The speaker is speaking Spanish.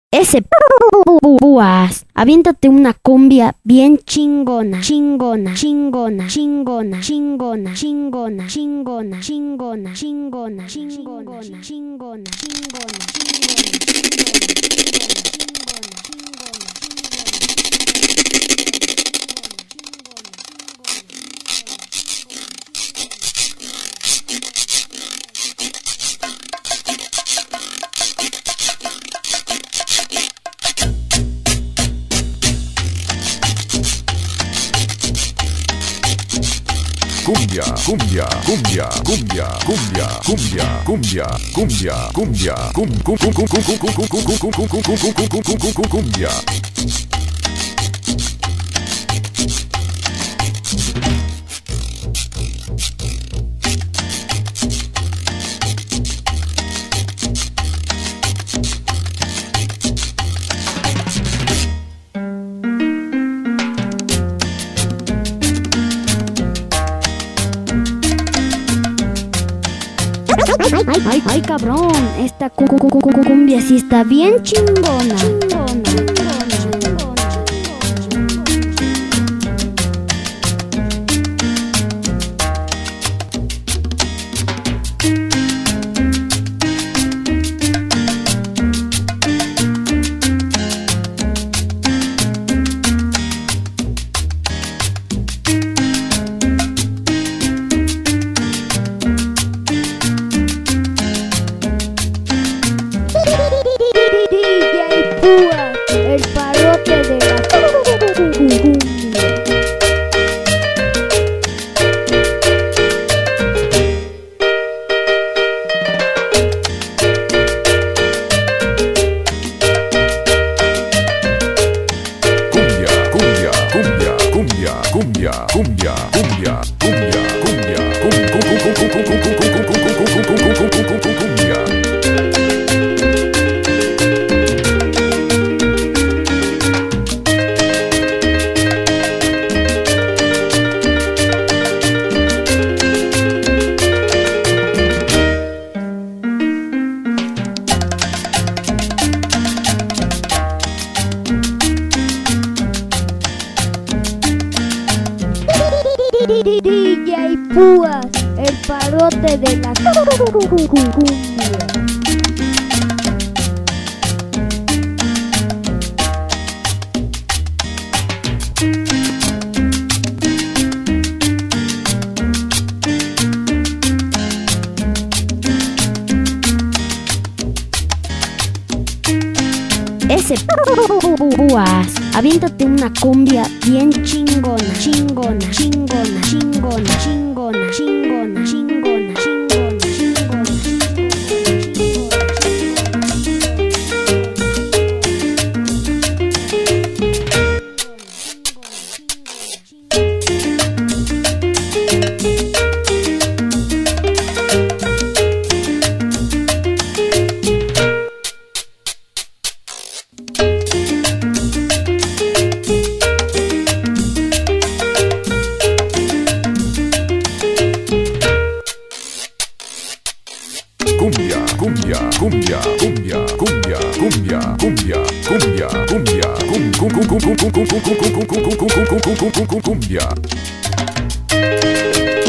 Ese púas, aviéntate una cumbia bien chingona, chingona, chingona, chingona, chingona, chingona, chingona, chingona, chingona, chingona, chingona, Cumbia, cumbia, cumbia, cumbia, cumbia, cumbia, cumbia, cumbia, cumbia, cumbia. Ay, cabrón, esta cumbia sí está bien chingona. El parote de la cumbia. DJ Púas, el parote de la cumbia. Ese púas, aviéntate una cumbia bien chingona, chingona, chingona, chingona, chingona, chingona, chingona, chingona, chingona. Cumbia, cumbia, cumbia, cumbia, cumbia, cumbia, cumbia, cumbia, cumbia, cumbia.